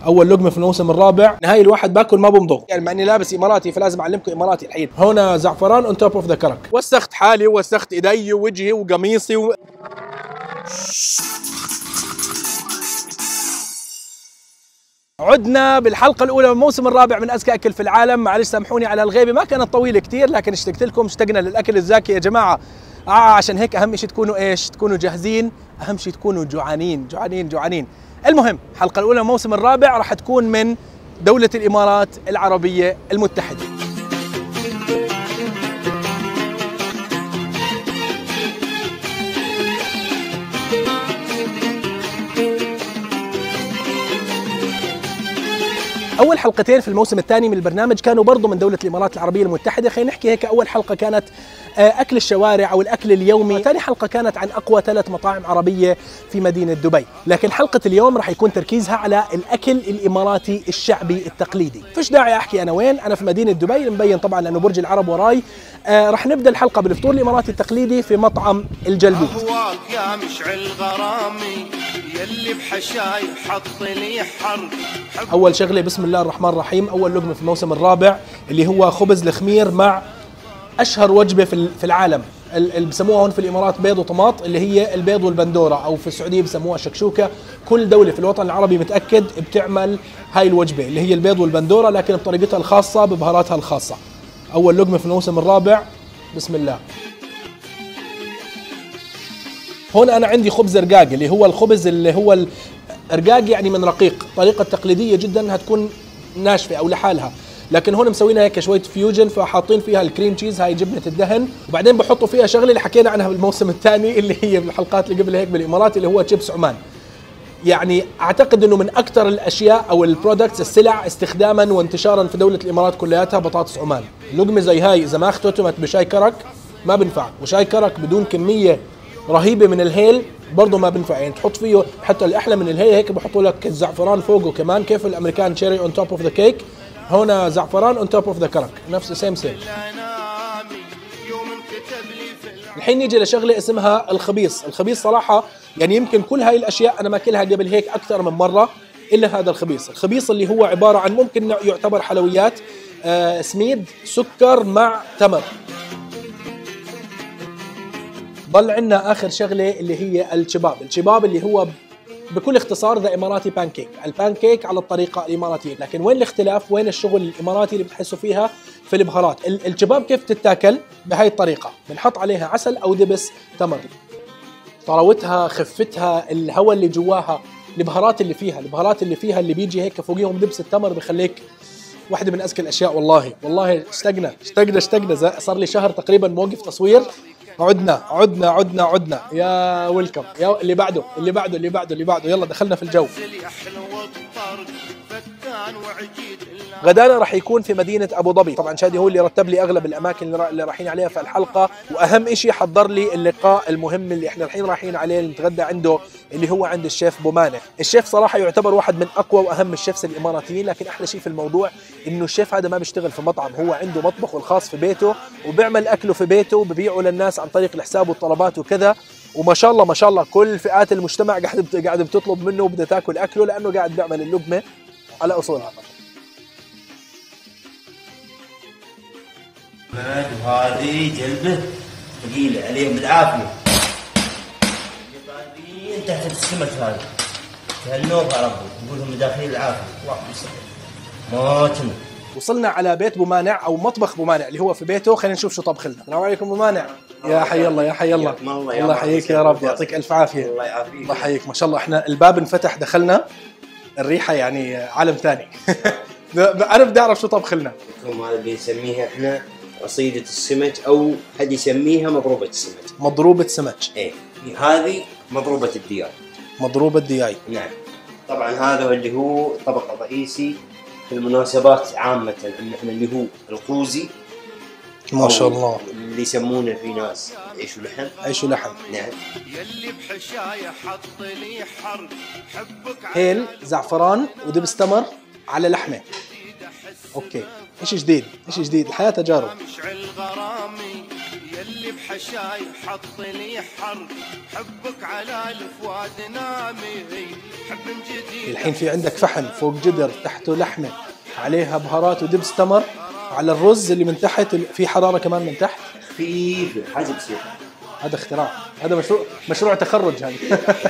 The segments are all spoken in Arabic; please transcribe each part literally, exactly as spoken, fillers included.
اول لقمه في الموسم الرابع، نهاية الواحد باكل ما بمضغ، يعني مع اني لابس اماراتي فلازم اعلمكم اماراتي الحين. هنا زعفران اون توب اوف ذا كرك. وسخت حالي ووسخت ايدي ووجهي وقميصي و... عدنا بالحلقة الأولى من الموسم الرابع من أزكى أكل في العالم. معلش سامحوني على الغيبة، ما كانت طويلة كتير لكن اشتقت لكم، اشتقنا للأكل الزاكي يا جماعة. آه عشان هيك أهم شيء تكونوا إيش؟ تكونوا جاهزين، أهم شيء تكونوا جوعانين جوعانين جوعانين. المهم الحلقة الأولى من الموسم الرابع راح تكون من دولة الإمارات العربية المتحدة. أول حلقتين في الموسم الثاني من البرنامج كانوا برضو من دولة الإمارات العربية المتحدة. خلينا نحكي هيك، أول حلقة كانت أكل الشوارع أو الأكل اليومي، ثاني حلقة كانت عن أقوى ثلاث مطاعم عربية في مدينة دبي، لكن حلقة اليوم راح يكون تركيزها على الأكل الإماراتي الشعبي التقليدي. فيش داعي أحكي أنا وين، أنا في مدينة دبي، مبين طبعا لأنه برج العرب وراي. آه راح نبدأ الحلقة بالفطور الإماراتي التقليدي في مطعم الجلبوت. أهواك يا مشعل غرامي يلي بحشاي حط لي حرب. أول شغلة بسم الله الرحمن الرحيم، أول لقمة في الموسم الرابع اللي هو خبز الخمير مع أشهر وجبة في العالم اللي بسموها هون في الإمارات بيض وطماط، اللي هي البيض والبندورة، أو في السعودية بسموها شكشوكة. كل دولة في الوطن العربي متأكد بتعمل هاي الوجبة اللي هي البيض والبندورة، لكن بطريقتها الخاصة ببهاراتها الخاصة. أول لقمة في الموسم الرابع بسم الله. هون أنا عندي خبز رقاق، اللي هو الخبز اللي هو الرقاق يعني من رقيق، طريقة تقليدية جدا هتكون ناشفة أو لحالها، لكن هون مسوينها هيك شوية فيوجن، فحاطين فيها الكريم تشيز، هاي جبنة الدهن، وبعدين بحطوا فيها شغلة اللي حكينا عنها بالموسم الثاني اللي هي بالحلقات اللي قبل هيك بالإمارات، اللي هو شيبس عمان. يعني أعتقد أنه من أكثر الأشياء أو البرودكتس السلع استخداما وانتشارا في دولة الإمارات كلياتها بطاطس عمان. لقمة زي هاي إذا ما اختتمت بشاي كرك ما بنفع، وشاي كرك بدون كمية رهيبة من الهيل برضه ما بنفع، يعني تحط فيه حتى الأحلى من الهيل هيك بحطوا لك الزعفران فوقه كمان، كيف الأمريكان شيري اون توب اوف ذا كيك، هنا زعفران اون توب اوف ذا كرك، نفس سيم سيم. الحين نيجي لشغله اسمها الخبيص. الخبيص صراحه يعني يمكن كل هاي الاشياء انا ماكلها قبل هيك اكثر من مره الا هذا الخبيص. الخبيص اللي هو عباره عن ممكن يعتبر حلويات، آه سميد سكر مع تمر. ضل عندنا اخر شغله اللي هي الشباب. الشباب اللي هو بكل اختصار ذا اماراتي بانكيك، البانكيك على الطريقه الاماراتيه، لكن وين الاختلاف؟ وين الشغل الاماراتي اللي بتحسوا فيها في البهارات؟ الشباب كيف تتاكل؟ بهاي الطريقه، بنحط عليها عسل او دبس تمر. طراوتها، خفتها، الهواء اللي جواها، البهارات اللي فيها، البهارات اللي فيها اللي بيجي هيك فوقيهم دبس التمر بخليك واحدة من أذكى الأشياء. والله والله اشتقنا اشتقنا اشتقنا صار لي شهر تقريبا موقف تصوير. عدنا عدنا عدنا عدنا يا ويلكم، يا اللي بعده اللي بعده اللي بعده اللي بعده يلا دخلنا في الجو. غدانا راح يكون في مدينة أبو ظبي. طبعا شادي هو اللي رتب لي أغلب الأماكن اللي رايحين عليها في الحلقة، وأهم إشي حضر لي اللقاء المهم اللي إحنا الحين رايحين عليه نتغدى عنده، اللي هو عند الشيف بومانع. الشيف صراحة يعتبر واحد من أقوى وأهم الشيفs الإماراتيين، لكن أحلى شيء في الموضوع إنه الشيف هذا ما بيشتغل في مطعم، هو عنده مطبخه الخاص في بيته وبيعمل أكله في بيته وببيعه للناس عن طريق الحساب والطلبات وكذا. وما شاء الله ما شاء الله كل فئات المجتمع قاعد قاعد بتطلب منه وبدها تاكل أكله، لأنه قاعد بيعمل اللقمة على أصولها. وهذه جلبة ثقيلة عليهم بالعافية، طالبين تحت السمك هذا تهنوك يا ربي، نقول لهم داخلين العافية. اللهم صل ما تنو. وصلنا على بيت بومانع او مطبخ بومانع اللي هو في بيته. خلينا نشوف شو طبخ لنا. السلام عليكم بومانع. يا حي الله يا حي الله، الله يحييك يا رب، يعطيك الف عافيه. الله يعافيك، الله يحييك. ما شاء الله احنا الباب انفتح دخلنا، الريحه يعني عالم ثاني. انا بدي اعرف شو طبخ لنا. هذا اللي نسميها احنا قصيدة السمك، او حد يسميها مضروبة السمك. مضروبة سمك. ايه هذه مضروبة الدياي. مضروبة الدياي. نعم. طبعا هذا اللي هو طبق الرئيسي في المناسبات عامة، ان احنا اللي هو القوزي. ما شاء الله. اللي يسمونه في ناس عيش ولحم. عيش ولحم. نعم. يلي بحشاية حط لي حرب حبك هيل زعفران ودبس تمر على لحمة. اوكي، ايش جديد ايش جديد، الحياة تجارب. بحشاي حطني حر حبك على الفؤاد نامي حب من جديد. الحين في عندك فحم فوق جدر تحته لحمة عليها بهارات ودبس تمر، على الرز اللي من تحت في حرارة كمان من تحت. في حاجه بتصير. هذا اختراع، هذا مشروع مشروع تخرج هذا.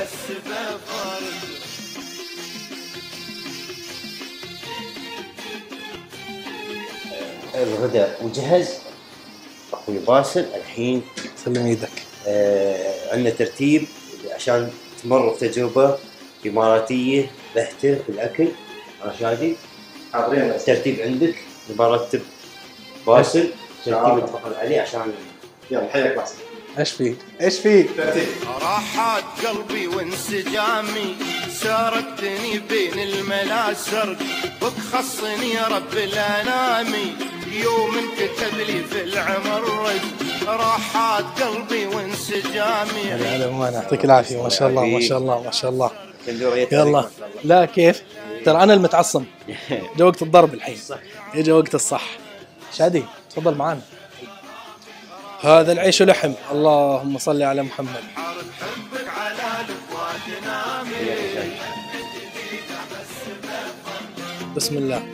الغداء وجهز اخوي باسل. الحين سلم ايدك. آه عندنا ترتيب عشان تمر بتجربه اماراتيه بحته في الاكل. انا شادي حاضرين الترتيب عندك برتب باسل ترتيب اتفقنا عليه عشان يلا حياك باسل. ايش في؟ ايش في؟ ترتيب. راحات قلبي وانسجامي سارتني بين الملا سرق بك خصني رب الانامي يوم كتب لي في العمر رد. راحات قلبي وانسجامي. هلا هلا بمانع، يعطيك العافية. ما شاء الله ما شاء الله ما شاء الله. يلا لا كيف؟ ترى انا المتعصم. جا وقت الضرب الحين، يجي وقت الصح. شادي تفضل معانا. هذا العيش ولحم، اللهم صل على محمد. بسم الله.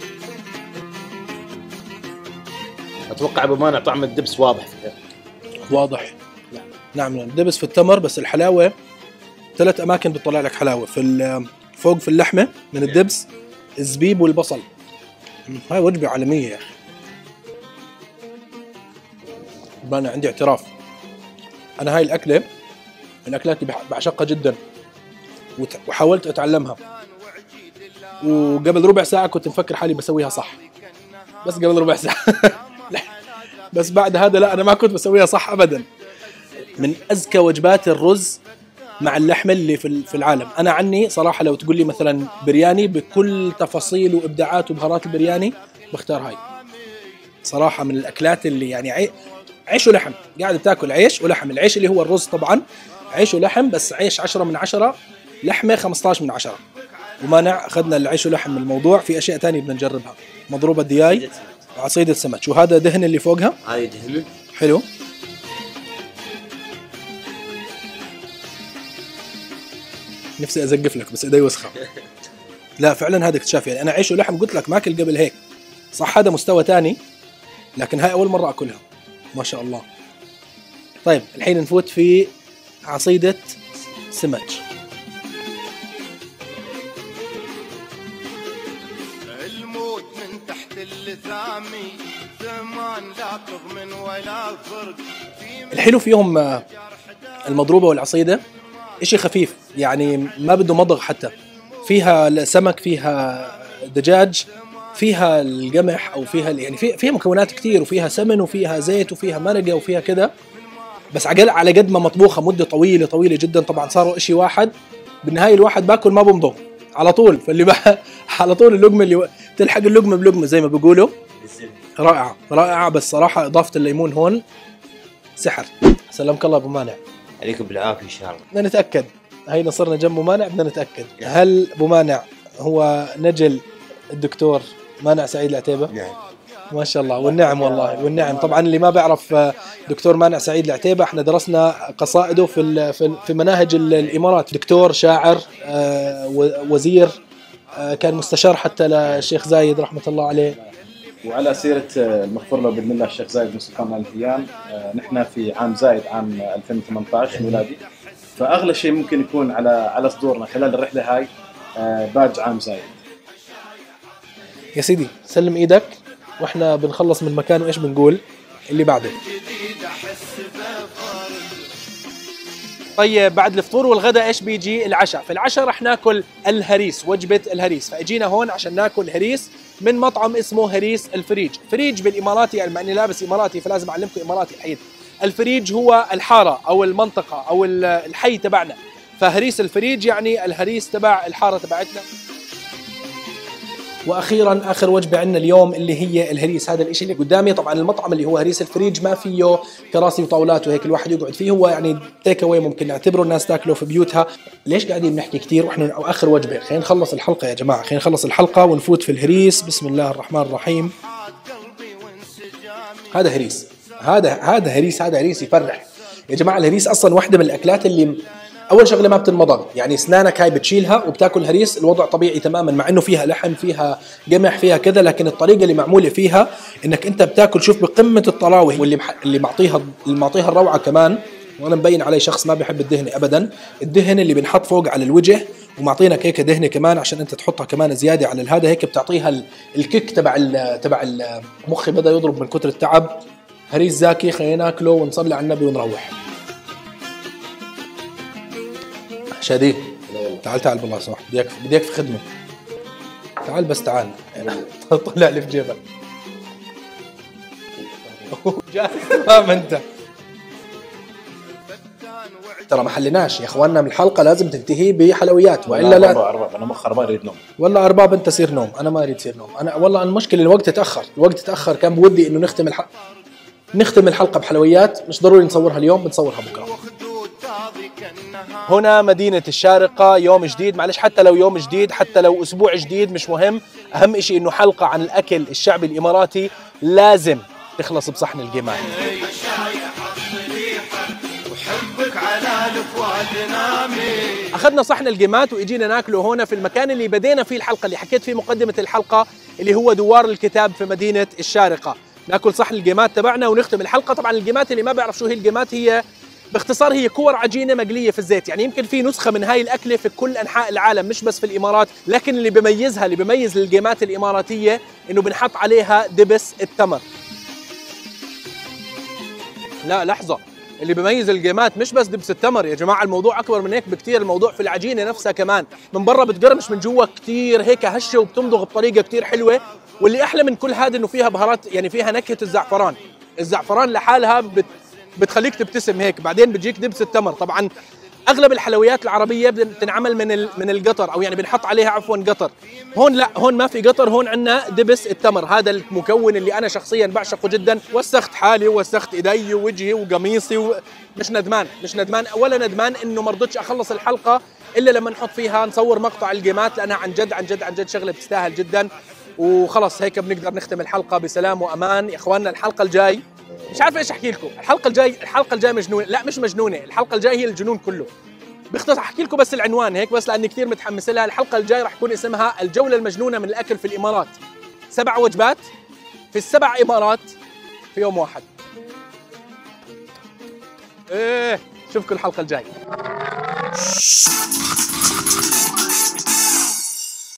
اتوقع ابو مانع طعم الدبس واضح فيها. واضح. نعم الدبس في التمر، بس الحلاوه ثلاث اماكن بتطلع لك حلاوه، في فوق في اللحمه من الدبس، الزبيب والبصل. هاي وجبه عالميه يا اخي. انا عندي اعتراف، انا هاي الاكله من الاكلات اللي بعشقها جدا وحاولت اتعلمها، وقبل ربع ساعه كنت مفكر حالي بسويها صح، بس قبل ربع ساعه. بس بعد هذا لا، انا ما كنت بسويها صح ابدا. من اذكى وجبات الرز مع اللحمه اللي في في العالم. انا عني صراحه لو تقول لي مثلا برياني بكل تفاصيل وابداعات وبهارات البرياني بختار هاي صراحه. من الاكلات اللي يعني عي... عيش ولحم، قاعد بتاكل عيش ولحم. العيش اللي هو الرز طبعا عيش ولحم، بس عيش عشرة من عشرة، لحمه خمسة عشر من عشرة. ومانع اخذنا العيش ولحم من الموضوع. في اشياء تانية بدنا نجربها، مضروبه دياي وعصيده سمك. وهذا دهن اللي فوقها، هاي دهن حلو. نفسي ازقف لك بس ايدي وسخه. لا فعلا هذا اكتشاف. يعني انا عيش ولحم قلت لك ماكل قبل هيك، صح هذا مستوى تاني، لكن هاي اول مره اكلها ما شاء الله. طيب الحين نفوت في عصيده سمك. الموت من تحت اللثامي ثمان لا تضمن ولا فرق. الحلو فيهم المضروبه والعصيده اشي خفيف، يعني ما بده مضغ حتى. فيها سمك، فيها دجاج، فيها القمح، او فيها يعني في فيها مكونات كتير، وفيها سمن وفيها زيت وفيها مرقه وفيها كذا. بس على على قد ما مطبوخه مده طويله طويله جدا. طبعا صاروا اشي واحد بالنهايه، الواحد باكل ما بمضغ على طول. فاللي بقى على طول اللقمه اللي تلحق اللقمه بلقمه زي ما بيقولوا. رائعه رائعه. بس صراحه اضافه الليمون هون سحر. سلمك الله ابو مانع. عليكم بالعافيه ان شاء الله. بدنا نتاكد، هينا صرنا جنب مانع، بدنا نتاكد هل ابو مانع هو نجل الدكتور مانع سعيد العتيبه؟ نعم ما شاء الله والنعم والله والنعم. طبعا اللي ما بيعرف دكتور مانع سعيد العتيبه، احنا درسنا قصائده في في مناهج الامارات. دكتور، شاعر، وزير، كان مستشار حتى للشيخ زايد رحمه الله عليه. وعلى سيرة المغفور له بإذن الله الشيخ زايد بن سلطان آل نهيان، نحن في عام زايد عام ألفين وثمانية عشر ميلادي، فأغلى شيء ممكن يكون على على صدورنا خلال الرحلة هاي باج عام زايد. يا سيدي سلم ايدك واحنا بنخلص من مكان، وايش بنقول اللي بعده. طيب بعد الفطور والغداء ايش بيجي؟ العشاء. في العشاء رح ناكل الهريس، وجبة الهريس. فاجينا هون عشان ناكل هريس من مطعم اسمه هريس الفريج. فريج بالاماراتي، يعني مع اني لابس اماراتي فلازم اعلمكم اماراتي الحين. الفريج هو الحارة او المنطقة او الحي تبعنا، فهريس الفريج يعني الهريس تبع الحارة تبعتنا. واخيرا اخر وجبه عندنا اليوم اللي هي الهريس. هذا الاشي اللي قدامي. طبعا المطعم اللي هو هريس الفريج ما فيه كراسي وطاولات وهيك الواحد يقعد فيه، هو يعني تيك اواي ممكن نعتبره الناس تاكله في بيوتها. ليش قاعدين نحكي كثير واحنا اخر وجبه؟ خلينا نخلص الحلقه يا جماعه، خلينا نخلص الحلقه ونفوت في الهريس. بسم الله الرحمن الرحيم. هذا هريس، هذا هذا هريس، هذا هريس يفرح. يا جماعه الهريس اصلا واحده من الاكلات اللي اول شغله ما بتنمضغ، يعني اسنانك هاي بتشيلها وبتاكل هريس، الوضع طبيعي تماما مع انه فيها لحم فيها قمح فيها كذا، لكن الطريقه اللي معموله فيها انك انت بتاكل شوف بقمه الطراوه، واللي مح... اللي معطيها اللي معطيها الروعه كمان، وانا مبين علي شخص ما بيحب الدهن ابدا، الدهن اللي بنحط فوق على الوجه ومعطينك هيك دهنه كمان عشان انت تحطها كمان زياده على الهذا، هيك بتعطيها ال... الكيك تبع ال... تبع المخ بدا يضرب من كثر التعب. هريس زاكي، خلينا ناكله ونصلي على النبي ونروح. شادي تعال تعال بالله سمح، بدي اياك بدي اياك في خدمه. تعال بس تعال طلع لي في جيبك. جاهز تمام انت. ترى ما حليناش يا اخواننا من الحلقه، لازم تنتهي بحلويات والا لا. أرباب انا مخر ما اريد نوم. والله ارباب انت سير نوم، انا ما اريد سير نوم. انا والله المشكله الوقت تاخر، الوقت تاخر، كان بودي انه نختم الحلقه نختم الحلقه بحلويات، مش ضروري نصورها اليوم، بنصورها بكره. هنا مدينة الشارقة، يوم جديد، معلش حتى لو يوم جديد حتى لو أسبوع جديد مش مهم، أهم إشي إنه حلقة عن الأكل الشعبي الإماراتي لازم تخلص بصحن الجمال. أخذنا صحن الجمات وإجينا ناكله هنا في المكان اللي بدينا فيه الحلقة، اللي حكيت فيه مقدمة الحلقة، اللي هو دوار الكتاب في مدينة الشارقة. ناكل صحن الجمات تبعنا ونختم الحلقة. طبعا الجمات اللي ما بيعرف شو هي الجمات، هي باختصار هي كور عجينة مقلية في الزيت، يعني يمكن في نسخة من هاي الأكلة في كل أنحاء العالم مش بس في الإمارات، لكن اللي بيميزها اللي بيميز الجمات الإماراتية إنه بنحط عليها دبس التمر. لا لحظة، اللي بيميز الجيمات مش بس دبس التمر يا جماعة، الموضوع أكبر من هيك بكتير، الموضوع في العجينة نفسها كمان، من برا بتقرمش من جوا كتير هيك هشة وبتمضغ بطريقة كتير حلوة. واللي أحلى من كل هذا إنه فيها بهارات، يعني فيها نكهة الزعفران، الزعفران لحالها بت بتخليك تبتسم هيك، بعدين بتجيك دبس التمر. طبعا اغلب الحلويات العربيه بتنعمل من من القطر، او يعني بنحط عليها عفوا قطر، هون لا، هون ما في قطر، هون عندنا دبس التمر، هذا المكون اللي انا شخصيا بعشقه جدا. وسخت حالي ووسخت ايدي ووجهي وقميصي ومش ندمان، مش ندمان ولا ندمان انه ما رضيتش اخلص الحلقه الا لما نحط فيها نصور مقطع الجيمات، لانها عن جد عن جد عن جد شغله بتستاهل جدا. وخلص هيك بنقدر نختم الحلقه بسلام وامان. يا اخواننا الحلقه الجاي مش عارف ايش احكي لكم، الحلقه الجاي الحلقه الجاي مجنونه، لا مش مجنونه، الحلقه الجاي هي الجنون كله. باختصار احكي لكم بس العنوان هيك بس لاني كثير متحمس لها. الحلقه الجاي راح يكون اسمها الجوله المجنونه من الاكل في الامارات، سبع وجبات في السبع امارات في يوم واحد. ايه شوفكم الحلقه الجاي.